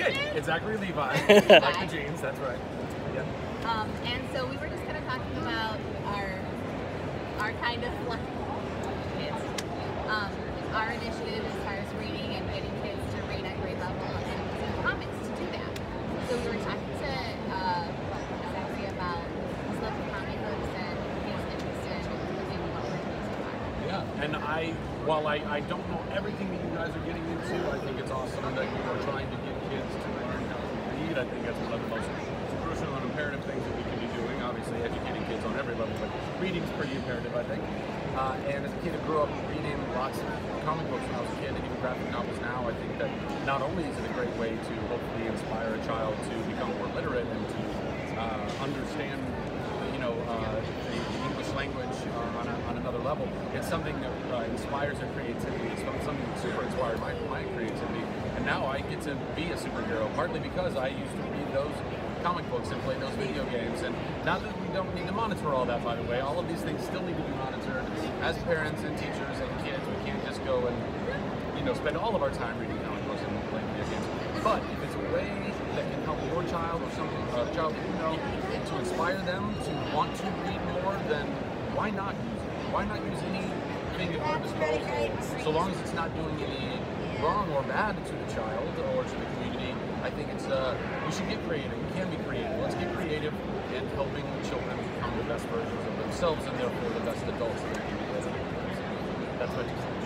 Okay, it's Zachary Levi. Like the jeans, that's right. Yeah. And so we were just kind of talking about our kind of like kids, our initiative as far as reading and getting kids to read at grade level and using comics to do that. So we were talking to Zachary about his love for comic books and his interest in what we're doing so far. Yeah, and while I don't know everything that you guys are getting into, I think it's awesome that you are trying to get kids to learn how to read. I think that's one of the most crucial and imperative things that we can be doing. Obviously, educating kids on every level, but reading's pretty imperative, I think. And as a kid who grew up reading lots of comic books when I was a kid, and even graphic novels now, I think that not only is it a great way to hopefully inspire a child to become more literate and to understand, the English language on another level, it's something that inspires their creativity. It's something that super inspired my creativity. And now I get to be a superhero, partly because I used to read those comic books and play those video games. And now that we don't need to monitor all that, by the way, all of these things still need to be monitored. As parents and teachers and kids, we can't just go and spend all of our time reading comic books and playing video games. But if it's a way that can help your child or a child that you know to inspire them to want to read more, then why not use it? Why not use anything at our disposal, so long as it's not doing any wrong or bad to the child or to the community? I think it's we should get creative. We can be creative. Let's get creative in helping children become the best versions of themselves and therefore the best adults that they can be. That's what.